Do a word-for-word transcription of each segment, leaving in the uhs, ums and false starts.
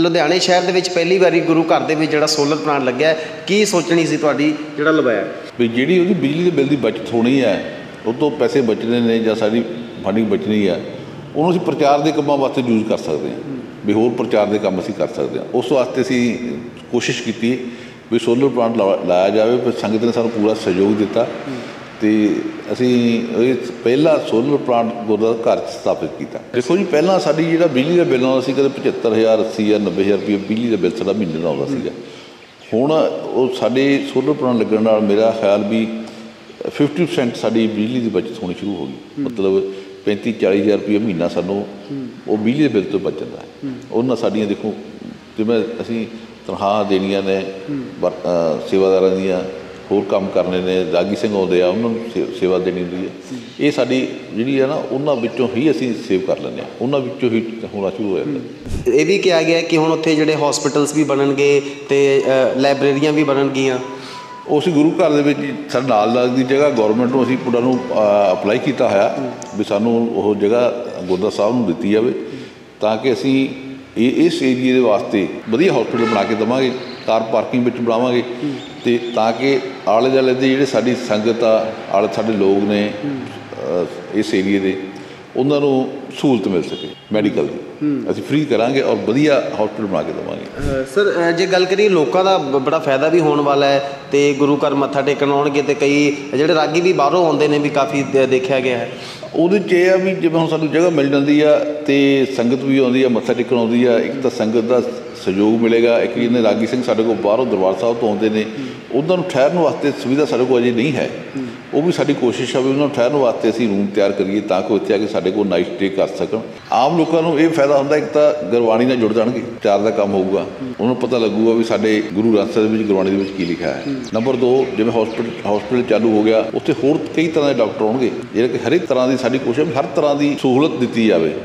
ਲੁਧਿਆਣੇ ਸ਼ਹਿਰ ਦੇ ਵਿੱਚ ਪਹਿਲੀ ਵਾਰੀ ਗੁਰੂ ਘਰ ਦੇ ਵਿੱਚ ਜਿਹੜਾ ਸੋਲਰ ਪਲਾਂਟ ਲੱਗਿਆ, ਕੀ ਸੋਚਣੀ ਸੀ ਤੁਹਾਡੀ ਜਿਹੜਾ ਲਵਾਇਆ ਵੀ ਜਿਹੜੀ ਉਹਦੀ ਬਿਜਲੀ ਦੇ ਬਿੱਲ ਦੀ ਬਚਤ ਹੋਣੀ ਹੈ, ਉਹ ਤੋਂ ਪੈਸੇ ਬਚਣੇ ਨੇ ਜਾਂ ਸਾਡੀ ਫੰਡਿੰਗ ਬਚਣੀ ਹੈ, ਉਹਨੂੰ ਅਸੀਂ ਪ੍ਰਚਾਰ ਦੇ ਕੰਮਾਂ ਵਾਸਤੇ ਯੂਜ਼ ਕਰ ਸਕਦੇ ਹਾਂ। ਵੀ ਹੋਰ ਪ੍ਰਚਾਰ ਦੇ ਕੰਮ ਅਸੀਂ ਕਰ ਸਕਦੇ ਹਾਂ। ਉਸ ਵਾਸਤੇ ਅਸੀਂ ਕੋਸ਼ਿਸ਼ ਕੀਤੀ ਵੀ ਸੋਲਰ ਪਲਾਂਟ ਲਾ ਲਾਇਆ ਜਾਵੇ। ਪਰ ਸੰਗਤ ਨੇ ਸਾਨੂੰ ਪੂਰਾ ਸਹਿਯੋਗ ਦਿੱਤਾ ਅਤੇ ਅਸੀਂ ਇਹ ਪਹਿਲਾ ਸੋਲਰ ਪਲਾਂਟ ਗੁਰਦੁਆਰਾ ਘਰ 'ਚ ਸਥਾਪਿਤ ਕੀਤਾ। ਦੇਖੋ ਜੀ, ਪਹਿਲਾਂ ਸਾਡੀ ਜਿਹੜਾ ਬਿਜਲੀ ਦਾ ਬਿੱਲ ਆਉਂਦਾ ਸੀ, ਕਦੇ ਪਝੱਤਰ ਹਜ਼ਾਰ ਅੱਸੀ ਹਜ਼ਾਰ ਨੱਬੇ ਹਜ਼ਾਰ ਰੁਪਏ ਬਿਜਲੀ ਦਾ ਬਿੱਲ ਸਾਡਾ ਮਹੀਨੇ ਦਾ ਆਉਂਦਾ ਸੀਗਾ। ਹੁਣ ਉਹ ਸਾਡੇ ਸੋਲਰ ਪਲਾਂਟ ਲੱਗਣ ਨਾਲ ਮੇਰਾ ਖਿਆਲ ਵੀ ਫਿਫਟੀ ਪਰਸੈਂਟ ਸਾਡੀ ਬਿਜਲੀ ਦੀ ਬਚਤ ਹੋਣੀ ਸ਼ੁਰੂ ਹੋ ਗਈ। ਮਤਲਬ ਪੈਂਤੀ ਚਾਲੀ ਹਜ਼ਾਰ ਰੁਪਏ ਮਹੀਨਾ ਸਾਨੂੰ ਉਹ ਬਿਜਲੀ ਦੇ ਬਿੱਲ ਤੋਂ ਬਚ ਜਾਂਦਾ ਹੈ। ਉਹਨਾਂ ਸਾਡੀਆਂ ਦੇਖੋ ਜਿਵੇਂ ਅਸੀਂ ਤਨਖਾਹਾਂ ਦੇਣੀਆਂ ਨੇ, ਸੇਵਾਦਾਰਾਂ ਦੀਆਂ ਹੋਰ ਕੰਮ ਕਰਨੇ ਨੇ, ਰਾਗੀ ਸਿੰਘ ਆਉਂਦੇ ਆ, ਉਹਨਾਂ ਨੂੰ ਸੇ ਸੇਵਾ ਦੇਣੀ ਹੁੰਦੀ ਹੈ। ਇਹ ਸਾਡੀ ਜਿਹੜੀ ਹੈ ਨਾ, ਉਹਨਾਂ ਵਿੱਚੋਂ ਹੀ ਅਸੀਂ ਸੇਵ ਕਰ ਲੈਂਦੇ ਹਾਂ, ਉਹਨਾਂ ਵਿੱਚੋਂ ਹੀ ਹੋਣਾ ਸ਼ੁਰੂ ਹੋ ਜਾਂਦਾ। ਇਹ ਵੀ ਕਿਹਾ ਗਿਆ ਕਿ ਹੁਣ ਉੱਥੇ ਜਿਹੜੇ ਹੋਸਪਿਟਲਸ ਵੀ ਬਣਨਗੇ ਅਤੇ ਲਾਇਬ੍ਰੇਰੀਆਂ ਵੀ ਬਣਨਗੀਆਂ। ਉਹ ਅਸੀਂ ਗੁਰੂ ਘਰ ਦੇ ਵਿੱਚ ਸਾਡੇ ਨਾਲ ਲੱਗਦੀ ਜਗ੍ਹਾ ਗੌਰਮੈਂਟ ਨੂੰ ਅਸੀਂ ਉਹਨਾਂ ਨੂੰ ਅਪਲਾਈ ਕੀਤਾ ਹੋਇਆ ਵੀ ਸਾਨੂੰ ਉਹ ਜਗ੍ਹਾ ਗੁਰਦੁਆਰਾ ਸਾਹਿਬ ਨੂੰ ਦਿੱਤੀ ਜਾਵੇ, ਤਾਂ ਕਿ ਅਸੀਂ ਇਹ ਇਸ ਏਰੀਏ ਦੇ ਵਾਸਤੇ ਵਧੀਆ ਹੋਸਪਿਟਲ ਬਣਾ ਕੇ ਦੇਵਾਂਗੇ, ਕਾਰ ਪਾਰਕਿੰਗ ਵਿੱਚ ਬਣਾਵਾਂਗੇ, ਅਤੇ ਤਾਂ ਕਿ ਆਲੇ ਦੁਆਲੇ ਦੇ ਜਿਹੜੇ ਸਾਡੀ ਸੰਗਤ ਆ, ਆਲੇ ਸਾਡੇ ਲੋਕ ਨੇ ਇਸ ਏਰੀਏ ਦੇ, ਉਹਨਾਂ ਨੂੰ ਸਹੂਲਤ ਮਿਲ ਸਕੇ ਮੈਡੀਕਲ ਦੀ। ਅਸੀਂ ਫ੍ਰੀ ਕਰਾਂਗੇ ਔਰ ਵਧੀਆ ਹੋਸਪਿਟਲ ਬਣਾ ਕੇ ਦੇਵਾਂਗੇ। ਸਰ, ਜੇ ਗੱਲ ਕਰੀਏ ਲੋਕਾਂ ਦਾ ਬੜਾ ਫਾਇਦਾ ਵੀ ਹੋਣ ਵਾਲਾ ਹੈ, ਅਤੇ ਗੁਰੂ ਘਰ ਮੱਥਾ ਟੇਕਣ ਆਉਣਗੇ, ਅਤੇ ਕਈ ਜਿਹੜੇ ਰਾਗੀ ਵੀ ਬਾਹਰੋਂ ਆਉਂਦੇ ਨੇ ਵੀ ਕਾਫੀ ਦੇਖਿਆ ਗਿਆ ਹੈ। ਉਹਦੇ 'ਚ ਇਹ ਆ ਵੀ ਜਿਵੇਂ ਹੁਣ ਸਾਨੂੰ ਜਗ੍ਹਾ ਮਿਲ ਜਾਂਦੀ ਆ ਅਤੇ ਸੰਗਤ ਵੀ ਆਉਂਦੀ ਆ, ਮੱਥਾ ਟੇਕਣ ਆਉਂਦੀ ਆ। ਇੱਕ ਤਾਂ ਸੰਗਤ ਦਾ ਸਹਿਯੋਗ ਮਿਲੇਗਾ, ਇੱਕ ਜਿਹਨੇ ਰਾਗੀ ਸਿੰਘ ਸਾਡੇ ਕੋਲ ਬਾਹਰੋਂ ਦਰਬਾਰ ਸਾਹਿਬ ਤੋਂ ਆਉਂਦੇ ਨੇ, ਉਹਨਾਂ ਨੂੰ ਠਹਿਰਨ ਵਾਸਤੇ ਸੁਵਿਧਾ ਸਾਡੇ ਕੋਲ ਅਜੇ ਨਹੀਂ ਹੈ। ਉਹ ਵੀ ਸਾਡੀ ਕੋਸ਼ਿਸ਼ ਆ ਵੀ ਉਹਨਾਂ ਨੂੰ ਠਹਿਰਨ ਵਾਸਤੇ ਅਸੀਂ ਰੂਮ ਤਿਆਰ ਕਰੀਏ, ਤਾਂ ਕਿ ਇੱਥੇ ਆ ਕੇ ਸਾਡੇ ਕੋਲ ਨਾਈਟ ਸਟੇ ਕਰ ਸਕਣ। ਆਮ ਲੋਕਾਂ ਨੂੰ ਇਹ ਫਾਇਦਾ ਹੁੰਦਾ, ਇੱਕ ਤਾਂ ਗੁਰਬਾਣੀ ਨਾਲ ਜੁੜ ਜਾਣਗੇ, ਚਾਰ ਦਾ ਕੰਮ ਹੋਊਗਾ, ਉਹਨਾਂ ਨੂੰ ਪਤਾ ਲੱਗੂਗਾ ਵੀ ਸਾਡੇ ਗੁਰੂ ਗ੍ਰੰਥ ਸਾਹਿਬ ਦੇ ਵਿੱਚ ਗੁਰਬਾਣੀ ਦੇ ਵਿੱਚ ਕੀ ਲਿਖਿਆ ਹੈ। ਨੰਬਰ ਦੋ, ਜਿਵੇਂ ਹੋਸਪਿਟਲ ਹੋਸਪਿਟਲ ਚਾਲੂ ਹੋ ਗਿਆ, ਉੱਥੇ ਹੋਰ ਕਈ ਤਰ੍ਹਾਂ ਦੇ ਡਾਕਟਰ ਆਉਣਗੇ, ਜਿਹੜੇ ਕਿ ਹਰ ਇੱਕ ਤਰ੍ਹਾਂ ਦੀ ਸਾਡੀ ਕੋਸ਼ਿਸ਼ ਹਰ ਤਰ੍ਹਾਂ ਦੀ ਸਹੂਲਤ ਦਿੱਤੀ ਜਾਵੇ।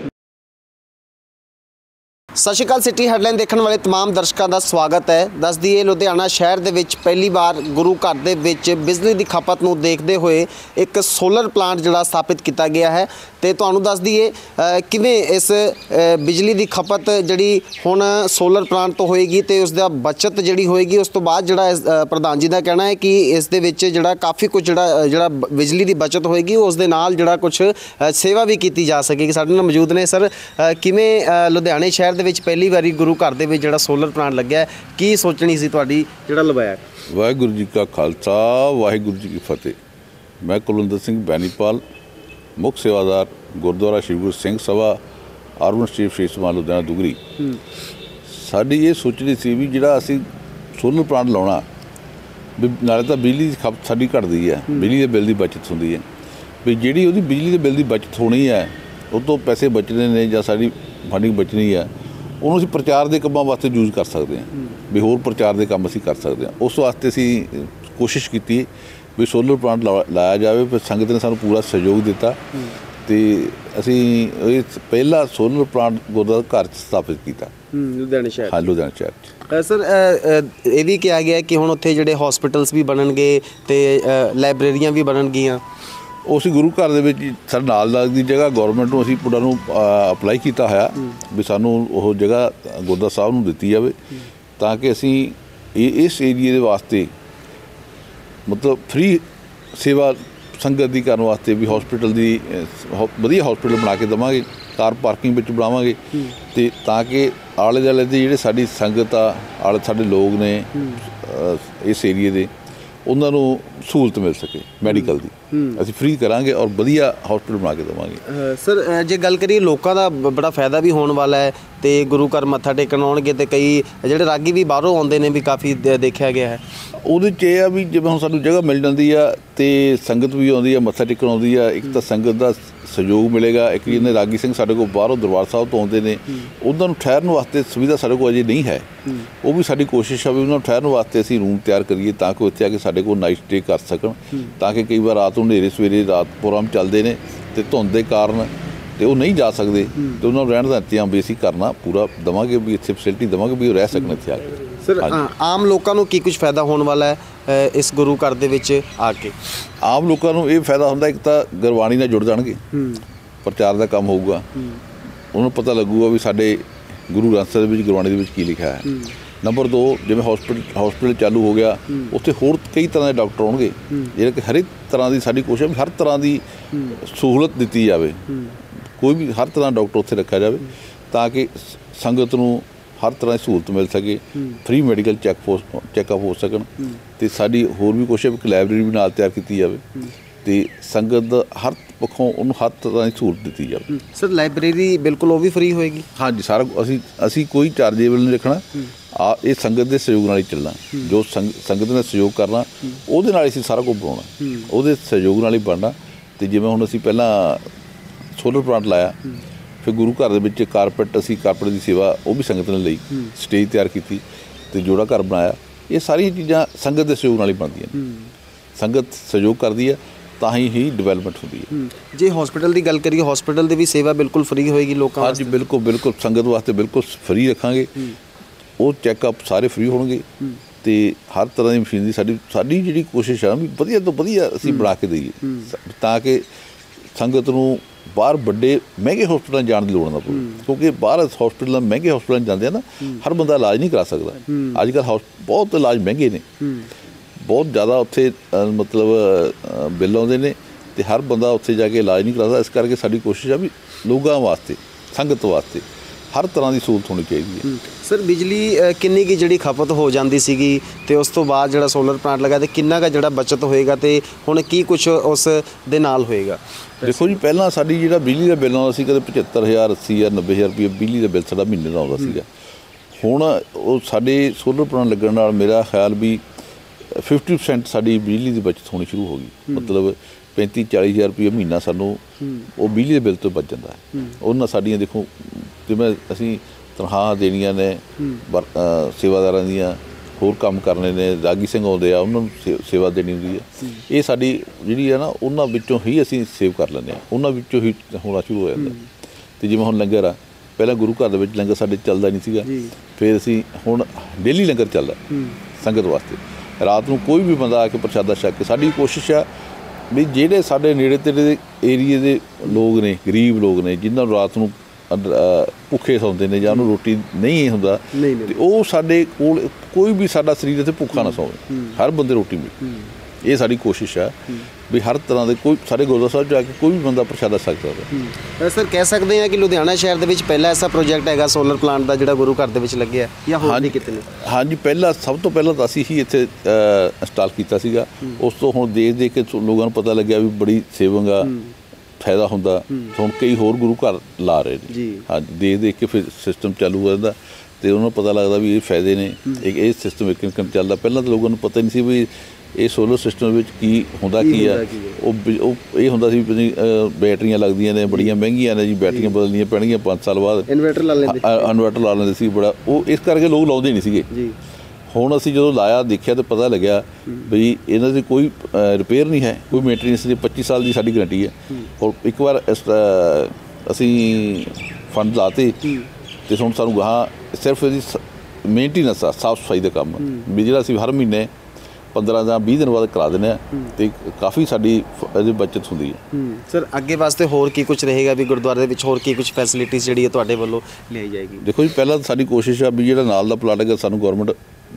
ਸਤਿ ਸ਼੍ਰੀ ਅਕਾਲ। ਸਿਟੀ ਹੈਡਲਾਈਨ ਦੇਖਣ ਵਾਲੇ ਤਮਾਮ ਦਰਸ਼ਕਾਂ ਦਾ ਸਵਾਗਤ ਹੈ। ਦੱਸ ਦਈਏ, ਲੁਧਿਆਣਾ ਸ਼ਹਿਰ ਦੇ ਵਿੱਚ ਪਹਿਲੀ ਵਾਰ ਗੁਰੂ ਘਰ ਦੇ ਵਿੱਚ ਬਿਜਲੀ ਦੀ ਖਪਤ ਨੂੰ ਦੇਖਦੇ ਹੋਏ ਇੱਕ ਸੋਲਰ ਪਲਾਂਟ ਜਿਹੜਾ ਸਥਾਪਿਤ ਕੀਤਾ ਗਿਆ ਹੈ, ਅਤੇ ਤੁਹਾਨੂੰ ਦੱਸ ਦਈਏ ਕਿਵੇਂ ਇਸ ਬਿਜਲੀ ਦੀ ਖਪਤ ਜਿਹੜੀ ਹੁਣ ਸੋਲਰ ਪਲਾਂਟ ਤੋਂ ਹੋਏਗੀ ਅਤੇ ਉਸ ਦਾ ਬਚਤ ਜਿਹੜੀ ਹੋਏਗੀ। ਉਸ ਤੋਂ ਬਾਅਦ ਜਿਹੜਾ ਪ੍ਰਧਾਨ ਜੀ ਦਾ ਕਹਿਣਾ ਹੈ ਕਿ ਇਸ ਦੇ ਵਿੱਚ ਜਿਹੜਾ ਕਾਫੀ ਕੁਝ ਜਿਹੜਾ ਜਿਹੜਾ ਬਿਜਲੀ ਦੀ ਬਚਤ ਹੋਏਗੀ, ਉਸ ਦੇ ਨਾਲ ਜਿਹੜਾ ਕੁਛ ਸੇਵਾ ਵੀ ਕੀਤੀ ਜਾ ਸਕੇਗੀ। ਸਾਡੇ ਨਾਲ ਮੌਜੂਦ ਨੇ ਸਰ, ਕਿਵੇਂ ਲੁਧਿਆਣੇ ਸ਼ਹਿਰ ਦੇ ਵਿੱਚ ਪਹਿਲੀ ਵਾਰੀ ਗੁਰੂ ਘਰ ਦੇ ਵਿੱਚ ਜਿਹੜਾ ਸੋਲਰ ਪਲਾਂਟ ਲੱਗਿਆ, ਕੀ ਸੋਚਣੀ ਸੀ ਤੁਹਾਡੀ ਜਿਹੜਾ ਲਵਾਇਆ? ਵਾਹਿਗੁਰੂ ਜੀ ਕਾ ਖਾਲਸਾ, ਵਾਹਿਗੁਰੂ ਜੀ ਕੀ ਫਤਿਹ। ਮੈਂ ਕੁਲਵਿੰਦਰ ਸਿੰਘ ਬੈਨੀਪਾਲ, ਮੁੱਖ ਸੇਵਾਦਾਰ ਗੁਰਦੁਆਰਾ ਸ਼੍ਰੀ ਗੁਰੂ ਸਿੰਘ ਸਭਾ ਅਰਬਨ ਸਟਰੀਟ ਸ਼੍ਰੀ ਸਮਾਨ ਲੁਧਿਆਣਾ ਦੁਗਰੀ। ਸਾਡੀ ਇਹ ਸੋਚਣੀ ਸੀ ਵੀ ਜਿਹੜਾ ਅਸੀਂ ਸੋਲਰ ਪਲਾਂਟ ਲਾਉਣਾ, ਵੀ ਨਾਲੇ ਤਾਂ ਬਿਜਲੀ ਦੀ ਖਪਤ ਸਾਡੀ ਘਟਦੀ ਹੈ, ਬਿਜਲੀ ਦੇ ਬਿੱਲ ਦੀ ਬਚਤ ਹੁੰਦੀ ਹੈ, ਵੀ ਜਿਹੜੀ ਉਹਦੀ ਬਿਜਲੀ ਦੇ ਬਿੱਲ ਦੀ ਬਚਤ ਹੋਣੀ ਹੈ, ਉਹ ਤੋਂ ਪੈਸੇ ਬਚਣੇ ਨੇ ਜਾਂ ਸਾਡੀ ਫੰਡਿੰਗ ਬਚਣੀ ਹੈ, ਉਹਨੂੰ ਅਸੀਂ ਪ੍ਰਚਾਰ ਦੇ ਕੰਮਾਂ ਵਾਸਤੇ ਯੂਜ਼ ਕਰ ਸਕਦੇ ਹਾਂ। ਵੀ ਹੋਰ ਪ੍ਰਚਾਰ ਦੇ ਕੰਮ ਅਸੀਂ ਕਰ ਸਕਦੇ ਹਾਂ। ਉਸ ਵਾਸਤੇ ਅਸੀਂ ਕੋਸ਼ਿਸ਼ ਕੀਤੀ ਵੀ ਸੋਲਰ ਪਲਾਂਟ ਲਾ ਲਾਇਆ ਜਾਵੇ। ਪਰ ਸੰਗਤ ਨੇ ਸਾਨੂੰ ਪੂਰਾ ਸਹਿਯੋਗ ਦਿੱਤਾ, ਅਤੇ ਅਸੀਂ ਇਹ ਪਹਿਲਾ ਸੋਲਰ ਪਲਾਂਟ ਗੁਰਦੁਆਰਾ ਘਰ 'ਚ ਸਥਾਪਿਤ ਕੀਤਾ ਲੁਧਿਆਣਾ ਸ਼ਹਿਰ। ਹਾਂ, ਲੁਧਿਆਣਾ ਸ਼ਹਿਰ 'ਚ। ਸਰ, ਇਹ ਵੀ ਕਿਹਾ ਗਿਆ ਕਿ ਹੁਣ ਉੱਥੇ ਜਿਹੜੇ ਹੋਸਪਿਟਲਸ ਵੀ ਬਣਨਗੇ ਅਤੇ ਲਾਇਬ੍ਰੇਰੀਆਂ ਵੀ ਬਣਨਗੀਆਂ। ਉਹ ਅਸੀਂ ਗੁਰੂ ਘਰ ਦੇ ਵਿੱਚ ਸਾਡੇ ਨਾਲ ਲੱਗਦੀ ਜਗ੍ਹਾ ਗੌਰਮੈਂਟ ਨੂੰ ਅਸੀਂ ਉਹਨਾਂ ਨੂੰ ਅਪਲਾਈ ਕੀਤਾ ਹੋਇਆ ਵੀ ਸਾਨੂੰ ਉਹ ਜਗ੍ਹਾ ਗੁਰਦੁਆਰਾ ਸਾਹਿਬ ਨੂੰ ਦਿੱਤੀ ਜਾਵੇ, ਤਾਂ ਕਿ ਅਸੀਂ ਇਹ ਇਸ ਏਰੀਏ ਦੇ ਵਾਸਤੇ ਮਤਲਬ ਫ੍ਰੀ ਸੇਵਾ ਸੰਗਤ ਦੀ ਕਰਨ ਵਾਸਤੇ ਵੀ ਹੋਸਪਿਟਲ ਦੀ ਵਧੀਆ ਹੋਸਪਿਟਲ ਬਣਾ ਕੇ ਦੇਵਾਂਗੇ, ਕਾਰ ਪਾਰਕਿੰਗ ਵਿੱਚ ਬਣਾਵਾਂਗੇ, ਅਤੇ ਤਾਂ ਕਿ ਆਲੇ ਦੁਆਲੇ ਦੇ ਜਿਹੜੇ ਸਾਡੀ ਸੰਗਤ ਆ, ਆਲੇ ਸਾਡੇ ਲੋਕ ਨੇ ਇਸ ਏਰੀਏ ਦੇ, ਉਹਨਾਂ ਨੂੰ ਸਹੂਲਤ ਮਿਲ ਸਕੇ ਮੈਡੀਕਲ ਦੀ। ਅਸੀਂ ਫ੍ਰੀ ਕਰਾਂਗੇ ਔਰ ਵਧੀਆ ਹੋਸਪਿਟਲ ਬਣਾ ਕੇ ਦੇਵਾਂਗੇ। ਸਰ, ਜੇ ਗੱਲ ਕਰੀਏ ਲੋਕਾਂ ਦਾ ਬੜਾ ਫਾਇਦਾ ਵੀ ਹੋਣ ਵਾਲਾ ਹੈ, ਅਤੇ ਗੁਰੂ ਘਰ ਮੱਥਾ ਟੇਕਣ ਆਉਣਗੇ, ਅਤੇ ਕਈ ਜਿਹੜੇ ਰਾਗੀ ਵੀ ਬਾਹਰੋਂ ਆਉਂਦੇ ਨੇ ਵੀ ਕਾਫੀ ਦੇਖਿਆ ਗਿਆ ਹੈ। ਉਹਦੇ 'ਚ ਇਹ ਆ ਵੀ ਜਿਵੇਂ ਹੁਣ ਸਾਨੂੰ ਜਗ੍ਹਾ ਮਿਲ ਜਾਂਦੀ ਆ, ਅਤੇ ਸੰਗਤ ਵੀ ਆਉਂਦੀ ਆ, ਮੱਥਾ ਟੇਕਣ ਆਉਂਦੀ ਆ। ਇੱਕ ਤਾਂ ਸੰਗਤ ਦਾ ਸਹਿਯੋਗ ਮਿਲੇਗਾ, ਇੱਕ ਜਿਹਨੇ ਰਾਗੀ ਸਿੰਘ ਸਾਡੇ ਕੋਲ ਬਾਹਰੋਂ ਦਰਬਾਰ ਸਾਹਿਬ ਤੋਂ ਆਉਂਦੇ ਨੇ, ਉਹਨਾਂ ਨੂੰ ਠਹਿਰਨ ਵਾਸਤੇ ਸੁਵਿਧਾ ਸਾਡੇ ਕੋਲ ਅਜੇ ਨਹੀਂ ਹੈ। ਉਹ ਵੀ ਸਾਡੀ ਕੋਸ਼ਿਸ਼ ਆ ਵੀ ਉਹਨਾਂ ਨੂੰ ਠਹਿਰਨ ਵਾਸਤੇ ਅਸੀਂ ਰੂਮ ਤਿਆਰ ਕਰੀਏ, ਤਾਂ ਕਿ ਇੱਥੇ ਆ ਕੇ ਸਾਡੇ ਕੋਲ ਨਾਈਟ ਸਟੇ ਕਰ ਸਕਣ, ਤਾਂ ਕਿ ਕਈ ਵਾਰ ਰਾਤ ਨੂੰ ਹਨੇਰੇ ਸਵੇਰੇ ਰਾਤ ਪ੍ਰੋਗਰਾਮ ਚੱਲਦੇ ਨੇ ਅਤੇ ਧੁੰਦ ਦੇ ਕਾਰਨ ਅਤੇ ਉਹ ਨਹੀਂ ਜਾ ਸਕਦੇ, ਅਤੇ ਉਹਨਾਂ ਨੂੰ ਰਹਿਣ ਦਾ ਇੰਤਜ਼ਾਮ ਵੀ ਅਸੀਂ ਕਰਨਾ ਪੂਰਾ ਦੇਵਾਂਗੇ, ਵੀ ਇੱਥੇ ਫੈਸਿਲਿਟੀ ਦੇਵਾਂਗੇ ਵੀ ਉਹ ਰਹਿ ਸਕਣ ਇੱਥੇ ਆ ਕੇ। ਸਰ, ਆਮ ਲੋਕਾਂ ਨੂੰ ਕੀ ਕੁਝ ਫਾਇਦਾ ਹੋਣ ਵਾਲਾ ਹੈ ਇਸ ਗੁਰੂ ਘਰ ਦੇ ਵਿੱਚ ਆ ਕੇ? ਆਮ ਲੋਕਾਂ ਨੂੰ ਇਹ ਫਾਇਦਾ ਹੁੰਦਾ, ਇੱਕ ਤਾਂ ਗੁਰਬਾਣੀ ਨਾਲ ਜੁੜ ਜਾਣਗੇ, ਪ੍ਰਚਾਰ ਦਾ ਕੰਮ ਹੋਊਗਾ, ਉਹਨਾਂ ਨੂੰ ਪਤਾ ਲੱਗੂਗਾ ਵੀ ਸਾਡੇ ਗੁਰੂ ਗ੍ਰੰਥ ਸਾਹਿਬ ਦੇ ਵਿੱਚ ਗੁਰਬਾਣੀ ਦੇ ਵਿੱਚ ਕੀ ਲਿਖਿਆ ਹੈ। ਨੰਬਰ ਦੋ, ਜਿਵੇਂ ਹੌਸਪੀਟਲ ਹੌਸਪੀਟਲ ਚਾਲੂ ਹੋ ਗਿਆ, ਉੱਥੇ ਹੋਰ ਕਈ ਤਰ੍ਹਾਂ ਦੇ ਡਾਕਟਰ ਆਉਣਗੇ, ਜਿਹੜੇ ਕਿ ਹਰ ਇੱਕ ਤਰ੍ਹਾਂ ਦੀ ਸਾਡੀ ਕੋਸ਼ਿਸ਼ ਵੀ ਹਰ ਤਰ੍ਹਾਂ ਦੀ ਸਹੂਲਤ ਦਿੱਤੀ ਜਾਵੇ, ਕੋਈ ਵੀ ਹਰ ਤਰ੍ਹਾਂ ਦਾ ਡਾਕਟਰ ਉੱਥੇ ਰੱਖਿਆ ਜਾਵੇ ਤਾਂ ਕਿ ਸੰਗਤ ਨੂੰ ਹਰ ਤਰ੍ਹਾਂ ਦੀ ਸਹੂਲਤ ਮਿਲ ਸਕੇ, ਫ੍ਰੀ ਮੈਡੀਕਲ ਚੈੱਕ ਹੋ ਚੈੱਕਅਪ ਹੋ ਸਕਣ। ਅਤੇ ਸਾਡੀ ਹੋਰ ਵੀ ਕੋਸ਼ਿਸ਼ ਇੱਕ ਲਾਇਬ੍ਰੇਰੀ ਵੀ ਨਾਲ ਤਿਆਰ ਕੀਤੀ ਜਾਵੇ ਅਤੇ ਸੰਗਤ ਦਾ ਹਰ ਪੱਖੋਂ ਉਹਨੂੰ ਹਰ ਤਰ੍ਹਾਂ ਦੀ ਸਹੂਲਤ ਦਿੱਤੀ ਜਾਵੇ। ਸਰ ਲਾਇਬ੍ਰੇਰੀ ਬਿਲਕੁਲ ਉਹ ਵੀ ਫ੍ਰੀ ਹੋਏਗੀ? ਹਾਂਜੀ, ਸਾਰਾ ਅਸੀਂ ਅਸੀਂ ਕੋਈ ਚਾਰਜੇਬਲ ਨਹੀਂ ਰੱਖਣਾ, ਆ ਇਹ ਸੰਗਤ ਦੇ ਸਹਿਯੋਗ ਨਾਲ ਹੀ ਚੱਲਣਾ। ਜੋ ਸੰਗ ਸੰਗਤ ਨੇ ਸਹਿਯੋਗ ਕਰਨਾ ਉਹਦੇ ਨਾਲ ਅਸੀਂ ਸਾਰਾ ਕੁਝ ਬਣਾਉਣਾ, ਉਹਦੇ ਸਹਿਯੋਗ ਨਾਲ ਹੀ ਬਣਨਾ। ਅਤੇ ਜਿਵੇਂ ਹੁਣ ਅਸੀਂ ਪਹਿਲਾਂ ਸੋਲਰ ਪਲਾਂਟ ਲਾਇਆ, ਫਿਰ ਗੁਰੂ ਘਰ ਦੇ ਵਿੱਚ ਕਾਰਪੈਟ ਅਸੀਂ ਕਾਰਪੈਟ ਦੀ ਸੇਵਾ ਉਹ ਵੀ ਸੰਗਤ ਨੇ ਲਈ, ਸਟੇਜ ਤਿਆਰ ਕੀਤੀ ਅਤੇ ਜੋੜਾ ਘਰ ਬਣਾਇਆ। ਇਹ ਸਾਰੀਆਂ ਚੀਜ਼ਾਂ ਸੰਗਤ ਦੇ ਸਹਿਯੋਗ ਨਾਲ ਹੀ ਬਣਦੀਆਂ ਨੇ। ਸੰਗਤ ਸਹਿਯੋਗ ਕਰਦੀ ਹੈ ਤਾਂ ਹੀ ਹੀ ਡਿਵੈਲਪਮੈਂਟ ਹੁੰਦੀ ਹੈ। ਜੇ ਹੌਸਪੀਟਲ ਦੀ ਗੱਲ ਕਰੀਏ, ਹੌਸਪੀਟਲ ਦੀ ਵੀ ਸੇਵਾ ਬਿਲਕੁਲ ਫ੍ਰੀ ਹੋਏਗੀ ਲੋਕਾਂ ਵਾਸਤੇ? ਹਾਂਜੀ, ਬਿਲਕੁਲ ਬਿਲਕੁਲ ਸੰਗਤ ਵਾਸਤੇ ਬਿਲਕੁਲ ਫ੍ਰੀ ਰੱਖਾਂਗੇ। ਉਹ ਚੈੱਕਅਪ ਸਾਰੇ ਫ੍ਰੀ ਹੋਣਗੇ ਅਤੇ ਹਰ ਤਰ੍ਹਾਂ ਦੀ ਮਸ਼ੀਨਰੀ ਸਾਡੀ ਸਾਡੀ ਜਿਹੜੀ ਕੋਸ਼ਿਸ਼ ਆ ਵੀ ਵਧੀਆ ਤੋਂ ਵਧੀਆ ਅਸੀਂ ਬਣਾ ਕੇ ਦੇਈਏ ਤਾਂ ਕਿ ਸੰਗਤ ਨੂੰ ਬਾਹਰ ਵੱਡੇ ਮਹਿੰਗੇ ਹੌਸਪੀਟਲਾਂ ਜਾਣ ਦੀ ਲੋੜ ਨਾ ਪਵੇ। ਕਿਉਂਕਿ ਬਾਹਰ ਹੌਸਪੀਟਲਾਂ ਮਹਿੰਗੇ ਹੌਸਪੀਟਲਾਂ ਜਾਂਦੇ ਆ ਨਾ, ਹਰ ਬੰਦਾ ਇਲਾਜ ਨਹੀਂ ਕਰਾ ਸਕਦਾ। ਅੱਜ ਕੱਲ੍ਹ ਹੌਸ ਬਹੁਤ ਇਲਾਜ ਮਹਿੰਗੇ ਨੇ, ਬਹੁਤ ਜ਼ਿਆਦਾ ਉੱਥੇ ਮਤਲਬ ਬਿੱਲ ਆਉਂਦੇ ਨੇ ਅਤੇ ਹਰ ਬੰਦਾ ਉੱਥੇ ਜਾ ਕੇ ਇਲਾਜ ਨਹੀਂ ਕਰਾ ਸਕਦਾ। ਇਸ ਕਰਕੇ ਸਾਡੀ ਕੋਸ਼ਿਸ਼ ਆ ਵੀ ਲੋਕਾਂ ਵਾਸਤੇ, ਸੰਗਤ ਵਾਸਤੇ ਹਰ ਤਰ੍ਹਾਂ ਦੀ ਸਹੂਲਤ ਹੋਣੀ ਚਾਹੀਦੀ ਹੈ। ਸਰ ਬਿਜਲੀ ਕਿੰਨੀ ਕੁ ਜਿਹੜੀ ਖਪਤ ਹੋ ਜਾਂਦੀ ਸੀਗੀ ਅਤੇ ਉਸ ਤੋਂ ਬਾਅਦ ਜਿਹੜਾ ਸੋਲਰ ਪਲਾਂਟ ਲੱਗਾ ਅਤੇ ਕਿੰਨਾ ਕੁ ਜਿਹੜਾ ਬੱਚਤ ਹੋਏਗਾ ਅਤੇ ਹੁਣ ਕੀ ਕੁਛ ਉਸ ਦੇ ਨਾਲ ਹੋਏਗਾ? ਦੇਖੋ ਜੀ, ਪਹਿਲਾਂ ਸਾਡੀ ਜਿਹੜਾ ਬਿਜਲੀ ਦਾ ਬਿੱਲ ਆਉਂਦਾ ਸੀ, ਕਦੇ ਪਝੱਤਰ ਹਜ਼ਾਰ ਅੱਸੀ ਹਜ਼ਾਰ ਨੱਬੇ ਹਜ਼ਾਰ ਰੁਪਏ ਬਿਜਲੀ ਦਾ ਬਿੱਲ ਸਾਡਾ ਮਹੀਨੇ ਦਾ ਆਉਂਦਾ ਸੀਗਾ। ਹੁਣ ਉਹ ਸਾਡੇ ਸੋਲਰ ਪਲਾਂਟ ਲੱਗਣ ਨਾਲ ਮੇਰਾ ਖਿਆਲ ਵੀ ਫਿਫਟੀ ਪਰਸੈਂਟ ਸਾਡੀ ਬਿਜਲੀ ਦੀ ਬਚਤ ਹੋਣੀ ਸ਼ੁਰੂ ਹੋ ਗਈ। ਮਤਲਬ ਪੈਂਤੀ ਚਾਲੀ ਹਜ਼ਾਰ ਰੁਪਏ ਮਹੀਨਾ ਸਾਨੂੰ ਉਹ ਬਿਜਲੀ ਦੇ ਬਿੱਲ ਤੋਂ ਬਚ ਜਾਂਦਾ ਹੈ। ਉਹਨਾਂ ਸਾਡੀਆਂ ਦੇਖੋ ਜਿਵੇਂ ਅਸੀਂ ਤਨਖਾਹਾਂ ਦੇਣੀਆਂ ਨੇ ਸੇਵਾਦਾਰਾਂ ਦੀਆਂ, ਹੋਰ ਕੰਮ ਕਰਨੇ ਨੇ, ਰਾਗੀ ਸਿੰਘ ਆਉਂਦੇ ਆ ਉਹਨਾਂ ਨੂੰ ਸੇ ਸੇਵਾ ਦੇਣੀ ਹੁੰਦੀ ਹੈ। ਇਹ ਸਾਡੀ ਜਿਹੜੀ ਹੈ ਨਾ ਉਹਨਾਂ ਵਿੱਚੋਂ ਹੀ ਅਸੀਂ ਸੇਵ ਕਰ ਲੈਂਦੇ ਹਾਂ, ਉਹਨਾਂ ਵਿੱਚੋਂ ਹੀ ਹੋਣਾ ਸ਼ੁਰੂ ਹੋ ਜਾਂਦਾ। ਅਤੇ ਜਿਵੇਂ ਹੁਣ ਲੰਗਰ ਆ, ਪਹਿਲਾਂ ਗੁਰੂ ਘਰ ਦੇ ਵਿੱਚ ਲੰਗਰ ਸਾਡੇ ਚੱਲਦਾ ਨਹੀਂ ਸੀਗਾ, ਫਿਰ ਅਸੀਂ ਹੁਣ ਡੇਲੀ ਲੰਗਰ ਚੱਲਦਾ ਸੰਗਤ ਵਾਸਤੇ। ਰਾਤ ਨੂੰ ਕੋਈ ਵੀ ਬੰਦਾ ਆ ਕੇ ਪ੍ਰਸ਼ਾਦਾ ਛਕ ਕੇ, ਸਾਡੀ ਕੋਸ਼ਿਸ਼ ਆ ਵੀ ਜਿਹੜੇ ਸਾਡੇ ਨੇੜੇ ਤੇੜੇ ਦੇ ਏਰੀਏ ਦੇ ਲੋਕ ਨੇ, ਗਰੀਬ ਲੋਕ ਨੇ, ਜਿਨ੍ਹਾਂ ਨੂੰ ਰਾਤ ਨੂੰ ਭੁੱਖੇ ਸੌਂਦੇ ਨੇ ਜਾਂ ਉਹਨੂੰ ਰੋਟੀ ਨਹੀਂ ਹੁੰਦਾ, ਅਤੇ ਉਹ ਸਾਡੇ ਕੋਲ ਕੋਈ ਵੀ ਸਾਡਾ ਸਰੀਰ ਇੱਥੇ ਭੁੱਖਾ ਨਾ ਸੌਵੇ, ਹਰ ਬੰਦੇ ਰੋਟੀ ਮਿਲੇ। ਇਹ ਸਾਡੀ ਕੋਸ਼ਿਸ਼ ਹੈ ਵੀ ਹਰ ਤਰ੍ਹਾਂ ਦੇ ਕੋਈ ਸਾਡੇ ਗੁਰਦੁਆਰਾ ਸਾਹਿਬ ਜਾ ਕੇ ਕੋਈ ਵੀ ਬੰਦਾ ਪ੍ਰਸ਼ਾਦਾ ਛਕ ਸਕਦਾ। ਸਰ ਕਹਿ ਸਕਦੇ ਹਾਂ ਕਿ ਲੁਧਿਆਣਾ ਸ਼ਹਿਰ ਦੇ ਵਿੱਚ ਪਹਿਲਾ ਐਸਾ ਪ੍ਰੋਜੈਕਟ ਹੈਗਾ ਸੋਲਰ ਪਲਾਂਟ ਦਾ ਜਿਹੜਾ ਗੁਰੂ ਘਰ ਦੇ ਵਿੱਚ ਲੱਗਿਆ, ਜਾਂ ਹੋਰ ਵੀ ਕਿਤੇ ਨੇ? ਹਾਂਜੀ, ਪਹਿਲਾਂ ਸਭ ਤੋਂ ਪਹਿਲਾਂ ਤਾਂ ਅਸੀਂ ਹੀ ਇੱਥੇ ਇੰਸਟਾਲ ਕੀਤਾ ਸੀਗਾ। ਉਸ ਤੋਂ ਹੁਣ ਦੇਖ ਦੇਖ ਕੇ ਲੋਕਾਂ ਨੂੰ ਪਤਾ ਲੱਗਿਆ ਵੀ ਬੜੀ ਸੇਵਿੰਗ ਆ, ਫਾਇਦਾ ਹੁੰਦਾ। ਹੁਣ ਕਈ ਹੋਰ ਗੁਰੂ ਘਰ ਲਾ ਰਹੇ ਨੇ। ਹਾਂਜੀ, ਦੇਖ ਦੇਖ ਕੇ ਫਿਰ ਸਿਸਟਮ ਚਾਲੂ ਹੋ ਜਾਂਦਾ ਅਤੇ ਉਹਨਾਂ ਨੂੰ ਪਤਾ ਲੱਗਦਾ ਵੀ ਇਹ ਫਾਇਦੇ ਨੇ, ਇੱਕ ਇਹ ਸਿਸਟਮ ਇੱਕ ਇੱਕ ਚੱਲਦਾ। ਪਹਿਲਾਂ ਤਾਂ ਲੋਕਾਂ ਨੂੰ ਪਤਾ ਨਹੀਂ ਸੀ ਵੀ ਇਹ ਸੋਲਰ ਸਿਸਟਮ ਵਿੱਚ ਕੀ ਹੁੰਦਾ ਕੀ ਆ। ਉਹ ਉਹ ਇਹ ਹੁੰਦਾ ਸੀ ਵੀ ਬੈਟਰੀਆਂ ਲੱਗਦੀਆਂ ਨੇ, ਬੜੀਆਂ ਮਹਿੰਗੀਆਂ ਨੇ ਜੀ, ਬੈਟਰੀਆਂ ਬਦਲਣੀਆਂ ਪੈਣਗੀਆਂ ਪੰਜ ਸਾਲ ਬਾਅਦ, ਇਨਵਰਟਰ ਲਾ ਲੈਂਦੇ ਇਨਵਰਟਰ ਲਾ ਲੈਂਦੇ ਸੀ ਬੜਾ, ਉਹ ਇਸ ਕਰਕੇ ਲੋਕ ਲਾਉਂਦੇ ਨਹੀਂ ਸੀਗੇ। ਹੁਣ ਅਸੀਂ ਜਦੋਂ ਲਾਇਆ ਦੇਖਿਆ ਤਾਂ ਪਤਾ ਲੱਗਿਆ ਬਈ ਇਹਨਾਂ ਦੀ ਕੋਈ ਰਿਪੇਅਰ ਨਹੀਂ ਹੈ, ਕੋਈ ਮੇਨਟੇਨੈਂਸ ਦੀ। ਪੱਚੀ ਸਾਲ ਦੀ ਸਾਡੀ ਗਰੰਟੀ ਹੈ। ਔਰ ਇੱਕ ਵਾਰ ਅਸੀਂ ਫੰਡ ਲਾਤੇ ਅਤੇ ਹੁਣ ਸਾਨੂੰ ਗਾਹਾਂ ਸਿਰਫ ਇਹਦੀ ਮੇਨਟੇਨੈਂਸ ਆ, ਸਾਫ਼ ਸਫਾਈ ਦਾ ਕੰਮ ਵੀ ਜਿਹੜਾ ਅਸੀਂ ਹਰ ਮਹੀਨੇ ਪੰਦਰਾਂ ਜਾਂ ਵੀਹ ਦਿਨ ਬਾਅਦ ਕਰਾ ਦਿੰਦੇ ਹਾਂ ਅਤੇ ਕਾਫੀ ਸਾਡੀ ਇਹਦੀ ਬੱਚਤ ਹੁੰਦੀ ਹੈ। ਸਰ ਅੱਗੇ ਵਾਸਤੇ ਹੋਰ ਕੀ ਕੁਛ ਰਹੇਗਾ ਵੀ ਗੁਰਦੁਆਰੇ ਦੇ ਵਿੱਚ ਹੋਰ ਕੀ ਕੁਛ ਫੈਸਿਲਿਟੀਜ਼ ਜਿਹੜੀ ਹੈ ਤੁਹਾਡੇ ਵੱਲੋਂ ਲਿਆਈ ਜਾਏਗੀ? ਦੇਖੋ ਜੀ, ਪਹਿਲਾਂ ਸਾਡੀ ਕੋਸ਼ਿਸ਼ ਆ ਵੀ ਜਿਹੜਾ ਨਾਲ ਦਾ ਪਲਾਟ ਹੈਗਾ ਸਾਨੂੰ ਗੌਰਮੈਂਟ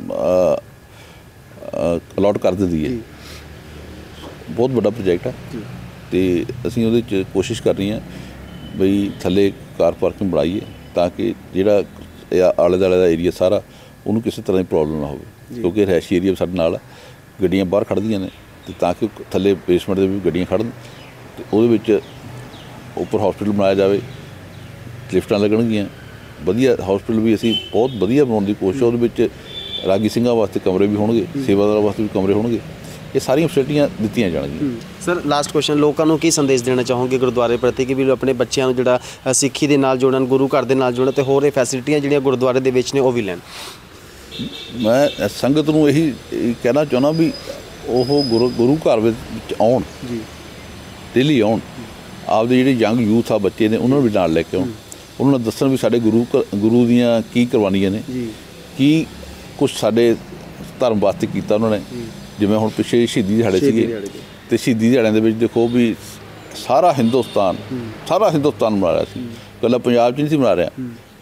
ਅਲਾਟ ਕਰ ਦਿੰਦੀ ਹੈ। ਬਹੁਤ ਵੱਡਾ ਪ੍ਰੋਜੈਕਟ ਹੈ ਅਤੇ ਅਸੀਂ ਉਹਦੇ 'ਚ ਕੋਸ਼ਿਸ਼ ਕਰ ਰਹੇ ਹਾਂ ਬਈ ਥੱਲੇ ਕਾਰ ਪਾਰਕਿੰਗ ਬਣਾਈਏ ਤਾਂ ਕਿ ਜਿਹੜਾ ਆਲੇ ਦੁਆਲੇ ਦਾ ਏਰੀਆ ਸਾਰਾ ਉਹਨੂੰ ਕਿਸੇ ਤਰ੍ਹਾਂ ਦੀ ਪ੍ਰੋਬਲਮ ਨਾ ਹੋਵੇ। ਕਿਉਂਕਿ ਰਿਹਾਇਸ਼ੀ ਏਰੀਆ ਸਾਡੇ ਨਾਲ ਗੱਡੀਆਂ ਬਾਹਰ ਖੜ੍ਹਦੀਆਂ ਨੇ, ਅਤੇ ਤਾਂ ਕਿ ਥੱਲੇ ਬੇਸਮੈਂਟ ਦੇ ਵੀ ਗੱਡੀਆਂ ਖੜ੍ਹਨ ਅਤੇ ਉਹਦੇ ਵਿੱਚ ਉੱਪਰ ਹੌਸਪੀਟਲ ਬਣਾਇਆ ਜਾਵੇ, ਲਿਫਟਾਂ ਲੱਗਣਗੀਆਂ। ਵਧੀਆ ਹੌਸਪੀਟਲ ਵੀ ਅਸੀਂ ਬਹੁਤ ਵਧੀਆ ਬਣਾਉਣ ਦੀ ਕੋਸ਼ਿਸ਼। ਉਹਦੇ ਵਿੱਚ ਰਾਗੀ ਸਿੰਘਾਂ ਵਾਸਤੇ ਕਮਰੇ ਵੀ ਹੋਣਗੇ, ਸੇਵਾਦਾਰਾਂ ਵਾਸਤੇ ਵੀ ਕਮਰੇ ਹੋਣਗੇ। ਇਹ ਸਾਰੀਆਂ ਫੈਸਿਲਿਟੀਆਂ ਦਿੱਤੀਆਂ ਜਾਣਗੀਆਂ। ਸਰ ਲਾਸਟ ਕੁਐਸਚਨ, ਲੋਕਾਂ ਨੂੰ ਕੀ ਸੰਦੇਸ਼ ਦੇਣਾ ਚਾਹੋਗੇ ਗੁਰਦੁਆਰੇ ਪ੍ਰਤੀ ਕਿ ਵੀ ਆਪਣੇ ਬੱਚਿਆਂ ਨੂੰ ਜਿਹੜਾ ਸਿੱਖੀ ਦੇ ਨਾਲ ਜੋੜਨ, ਗੁਰੂ ਘਰ ਦੇ ਨਾਲ ਜੋੜਨ ਅਤੇ ਹੋਰ ਇਹ ਫੈਸਿਲਿਟੀਆਂ ਜਿਹੜੀਆਂ ਗੁਰਦੁਆਰੇ ਦੇ ਵਿੱਚ ਨੇ ਉਹ ਵੀ ਲੈਣ? ਮੈਂ ਸੰਗਤ ਨੂੰ ਇਹੀ ਕਹਿਣਾ ਚਾਹੁੰਦਾ ਵੀ ਉਹ ਗੁਰੂ ਗੁਰੂ ਘਰ ਵਿੱਚ ਆਉਣ, ਡੇਲੀ ਆਉਣ। ਆਪਦੇ ਜਿਹੜੇ ਯੰਗ ਯੂਥ ਆ, ਬੱਚੇ ਨੇ, ਉਹਨਾਂ ਨੂੰ ਵੀ ਨਾਲ ਲੈ ਕੇ ਆਉਣ। ਉਹਨਾਂ ਨੂੰ ਦੱਸਣ ਵੀ ਸਾਡੇ ਗੁਰੂ ਗੁਰੂ ਦੀਆਂ ਕੀ ਕੁਰਬਾਨੀਆਂ ਨੇ, ਕੀ ਕੁਛ ਸਾਡੇ ਧਰਮ ਵਾਸਤੇ ਕੀਤਾ ਉਹਨਾਂ ਨੇ। ਜਿਵੇਂ ਹੁਣ ਪਿੱਛੇ ਸ਼ਹੀਦੀ ਦਿਹਾੜੇ ਸੀਗੇ, ਅਤੇ ਸ਼ਹੀਦੀ ਦਿਹਾੜਿਆਂ ਦੇ ਵਿੱਚ ਦੇਖੋ ਵੀ ਸਾਰਾ ਹਿੰਦੁਸਤਾਨ ਸਾਰਾ ਹਿੰਦੁਸਤਾਨ ਮਨਾ ਰਿਹਾ ਸੀ, ਇਕੱਲਾ ਪੰਜਾਬ 'ਚ ਨਹੀਂ ਸੀ ਮਨਾ ਰਿਹਾ।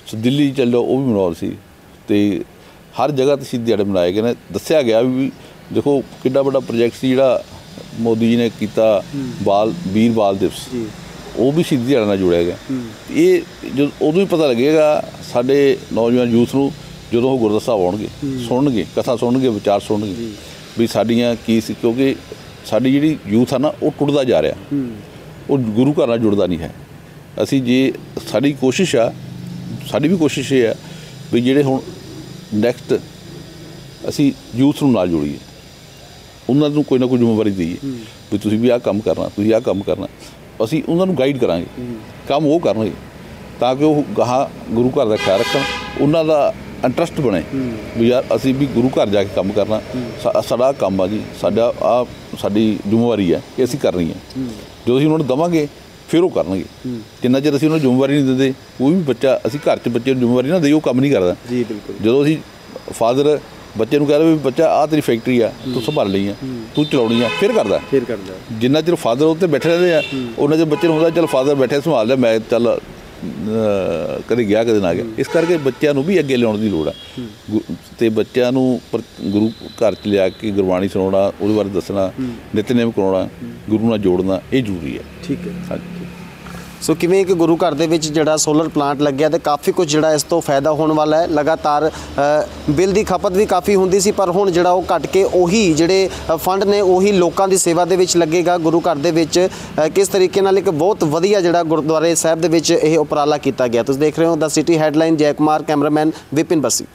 ਸੋ ਦਿੱਲੀ ਚੱਲ ਜਾਓ, ਉਹ ਵੀ ਮਨਾਉ ਸੀ। ਅਤੇ ਹਰ ਜਗ੍ਹਾ 'ਤੇ ਸ਼ਹੀਦੀ ਦਿਹਾੜੇ ਮਨਾਏ ਗਏ ਨੇ। ਦੱਸਿਆ ਗਿਆ ਵੀ ਦੇਖੋ ਕਿੱਡਾ ਵੱਡਾ ਪ੍ਰੋਜੈਕਟ ਸੀ ਜਿਹੜਾ ਮੋਦੀ ਜੀ ਨੇ ਕੀਤਾ, ਬਾਲ ਵੀਰ ਬਾਲ ਦਿਵਸ, ਉਹ ਵੀ ਸ਼ਹੀਦੀ ਦਿਹਾੜੇ ਨਾਲ ਜੁੜਿਆ ਗਿਆ। ਇਹ ਜਦੋਂ ਉਦੋਂ ਹੀ ਪਤਾ ਲੱਗੇਗਾ ਸਾਡੇ ਨੌਜਵਾਨ ਯੂਥ ਨੂੰ, ਜਦੋਂ ਉਹ ਗੁਰਦੁਆਰਾ ਸਾਹਿਬ ਆਉਣਗੇ, ਸੁਣਨਗੇ, ਕਥਾ ਸੁਣਨਗੇ, ਵਿਚਾਰ ਸੁਣਨਗੇ ਵੀ ਸਾਡੀਆਂ ਕੀ ਸੀ। ਕਿਉਂਕਿ ਸਾਡੀ ਜਿਹੜੀ ਯੂਥ ਆ ਨਾ, ਉਹ ਟੁੱਟਦਾ ਜਾ ਰਿਹਾ, ਉਹ ਗੁਰੂ ਘਰ ਨਾਲ ਜੁੜਦਾ ਨਹੀਂ ਹੈ। ਅਸੀਂ ਜੇ ਸਾਡੀ ਕੋਸ਼ਿਸ਼ ਆ, ਸਾਡੀ ਵੀ ਕੋਸ਼ਿਸ਼ ਇਹ ਆ ਵੀ ਜਿਹੜੇ ਹੁਣ ਨੈਕਸਟ ਅਸੀਂ ਯੂਥ ਨੂੰ ਨਾਲ ਜੋੜੀਏ, ਉਹਨਾਂ ਨੂੰ ਕੋਈ ਨਾ ਕੋਈ ਜ਼ਿੰਮੇਵਾਰੀ ਦੇਈਏ ਵੀ ਤੁਸੀਂ ਵੀ ਆਹ ਕੰਮ ਕਰਨਾ, ਤੁਸੀਂ ਆਹ ਕੰਮ ਕਰਨਾ। ਅਸੀਂ ਉਹਨਾਂ ਨੂੰ ਗਾਈਡ ਕਰਾਂਗੇ, ਕੰਮ ਉਹ ਕਰਨਗੇ ਤਾਂ ਕਿ ਉਹ ਗਾਹਾਂ ਗੁਰੂ ਘਰ ਦਾ ਖਿਆਲ ਰੱਖਣ, ਉਹਨਾਂ ਦਾ ਇੰਟਰਸਟ ਬਣੇ ਵੀ ਯਾਰ ਅਸੀਂ ਵੀ ਗੁਰੂ ਘਰ ਜਾ ਕੇ ਕੰਮ ਕਰਨਾ, ਸਾ ਸਾਡਾ ਕੰਮ ਆ ਜੀ, ਸਾਡਾ ਆ ਸਾਡੀ ਜ਼ਿੰਮੇਵਾਰੀ ਹੈ ਕਿ ਅਸੀਂ ਕਰਨੀ ਹੈ। ਜਦੋਂ ਅਸੀਂ ਉਹਨਾਂ ਨੂੰ ਦੇਵਾਂਗੇ ਫਿਰ ਉਹ ਕਰਨਗੇ। ਜਿੰਨਾ ਚਿਰ ਅਸੀਂ ਉਹਨਾਂ ਨੂੰ ਜ਼ਿੰਮੇਵਾਰੀ ਨਹੀਂ ਦਿੰਦੇ, ਕੋਈ ਵੀ ਬੱਚਾ, ਅਸੀਂ ਘਰ 'ਚ ਬੱਚੇ ਨੂੰ ਜ਼ਿੰਮੇਵਾਰੀ ਨਾ ਦੇਈਏ, ਉਹ ਕੰਮ ਨਹੀਂ ਕਰਦਾ ਜੀ। ਬਿਲਕੁਲ। ਜਦੋਂ ਅਸੀਂ ਫਾਦਰ ਬੱਚੇ ਨੂੰ ਕਹਿ ਰਹੇ ਵੀ ਬੱਚਾ ਆਹ ਤੇਰੀ ਫੈਕਟਰੀ ਆ, ਤੂੰ ਸੰਭਾਲ ਲਈ ਆ, ਤੂੰ ਚਲਾਉਣੀ ਆ, ਫਿਰ ਕਰਦਾ ਫਿਰ ਕਰਦਾ ਜਿੰਨਾ ਚਿਰ ਫਾਦਰ ਉੱਤੇ ਬੈਠੇ ਰਹਿੰਦੇ ਆ, ਉਹਨਾਂ ਚਿਰ ਬੱਚੇ ਨੂੰ ਹੁੰਦਾ ਚੱਲ ਫਾਦਰ ਬੈਠੇ ਸੰਭਾਲ ਲਿਆ, ਮੈਂ ਚੱਲ ਕਦੇ ਗਿਆ ਕਦੇ ਨਾ ਗਿਆ। ਇਸ ਕਰਕੇ ਬੱਚਿਆਂ ਨੂੰ ਵੀ ਅੱਗੇ ਲਿਆਉਣ ਦੀ ਲੋੜ ਆ। ਅਤੇ ਬੱਚਿਆਂ ਨੂੰ ਪਰ ਗੁਰੂ ਘਰ 'ਚ ਲਿਆ ਕੇ ਗੁਰਬਾਣੀ ਸੁਣਾਉਣਾ, ਉਹਦੇ ਬਾਰੇ ਦੱਸਣਾ, ਨਿਤਨੇਮ ਕਰਾਉਣਾ, ਗੁਰੂ ਨਾਲ ਜੋੜਨਾ, ਇਹ ਜ਼ਰੂਰੀ ਹੈ। ਠੀਕ ਹੈ। ਹਾਂਜੀ। ਸੋ ਕਿਵੇਂ ਕਿ ਗੁਰੂ ਘਰ ਦੇ ਵਿੱਚ ਜਿਹੜਾ ਸੋਲਰ ਪਲਾਂਟ ਲੱਗਿਆ ਤੇ ਕਾਫੀ ਕੁਝ ਜਿਹੜਾ ਇਸ ਤੋਂ ਫਾਇਦਾ ਹੋਣ ਵਾਲਾ ਹੈ। ਲਗਾਤਾਰ ਬਿੱਲ ਦੀ ਖਪਤ ਵੀ ਕਾਫੀ ਹੁੰਦੀ ਸੀ, ਪਰ ਹੁਣ ਜਿਹੜਾ ਉਹ ਘਟ ਕੇ ਉਹੀ ਜਿਹੜੇ ਫੰਡ ਨੇ ਉਹੀ ਲੋਕਾਂ ਦੀ ਸੇਵਾ ਦੇ ਵਿੱਚ ਲੱਗੇਗਾ। ਗੁਰੂ ਘਰ ਦੇ ਵਿੱਚ ਕਿਸ ਤਰੀਕੇ ਨਾਲ ਇੱਕ ਬਹੁਤ ਵਧੀਆ ਜਿਹੜਾ ਗੁਰਦੁਆਰੇ ਸਾਹਿਬ ਦੇ ਵਿੱਚ ਇਹ ਉਪਰਾਲਾ ਕੀਤਾ ਗਿਆ। ਤੁਸੀਂ ਦੇਖ ਰਹੇ ਹੋ ਦ ਸਿਟੀ ਹੈਡਲਾਈਨ। ਜੈ ਕੁਮਾਰ, ਕੈਮਰਾਮੈਨ ਵਿਪਿਨ ਬਸੀ।